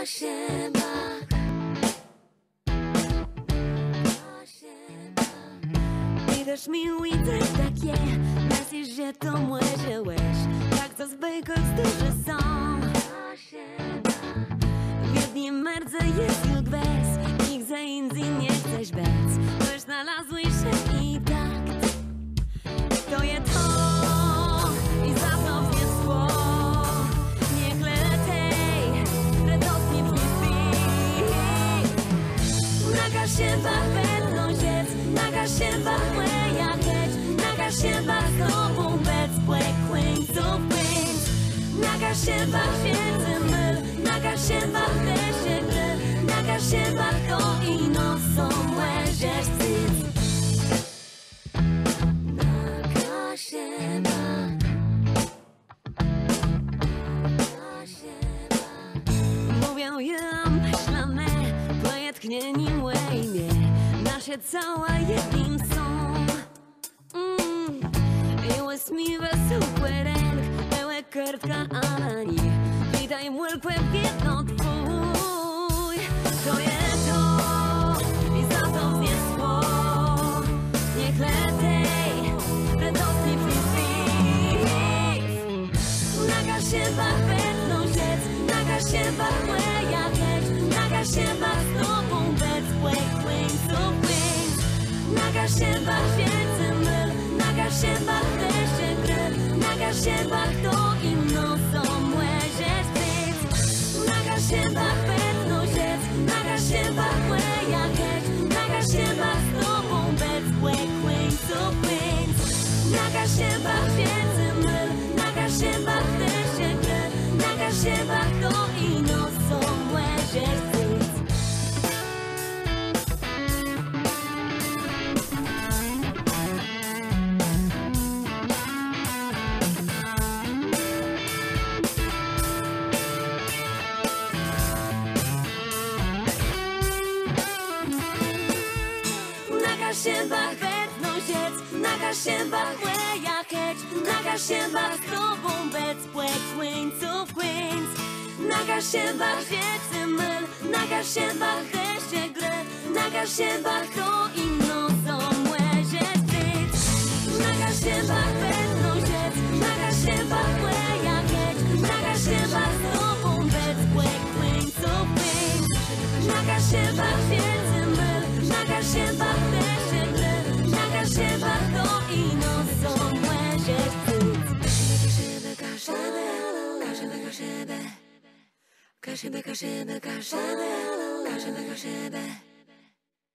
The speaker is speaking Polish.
Ideš mi u tak je, myslíš, že to môžeš, tak to zbejkoj zdrže som. W jednym marce jest lud bez, nikt za inny nie chcesz bez. Ktoś znalazłeś się i tak, to je to i za to wniosło. Niech letej, radosnie wniosek. Nagaś się pewną rzecz, nagaś się moja rzecz, nagaś się z tobą bez płekłeńców więc. Nagaś się święty myl, nagaś się deszcie gry, nagaś się to i nosą łeżesz cyc. Nagaś się mówią jem myślane, pojetknie nim łejmie, nasze cała jednym są. I łysmi wesoły ręk, pełe kartka na nich, witaj młylkłe w jedno twój. To jest to i za to wniosło. Niech letej, radosnie wniosek. Nagaś się pewną rzecz, nagaś się moja rzecz, nagaś się z tobą bez płekłeńców więc. Nagaś się święty myl, nagaś się deszcie gry, nagaś się to i nosą łeżesz cyc. Nagaś się pewną rzecz, nagaś się moja rzecz, nagaś się z tobą bez płekłeńców więc. Nagaś się święty myl, nagaś się deszcie gry, nagaś się to i nosą łeżesz cyc. Nagaś się pewną rzecz, nagaś się moja rzecz, nagaś się z tobą bez płekłeńców więc. Nagaś się święty myl, nagaś się deszcie gry, nagaś się to i nosą łeżesz cyc. Nagaś się pewną rzecz, nagaś się moja rzecz, nagaś się z tobą bez płekłeńców więc. Nagaś się święty myl, nagaś się deszcie gry, nagaś się to i nosą łeżesz cyc. Kaszybe, kaszybe, kaszybe, kaszybe, kaszybe, kaszybe, kaszybe.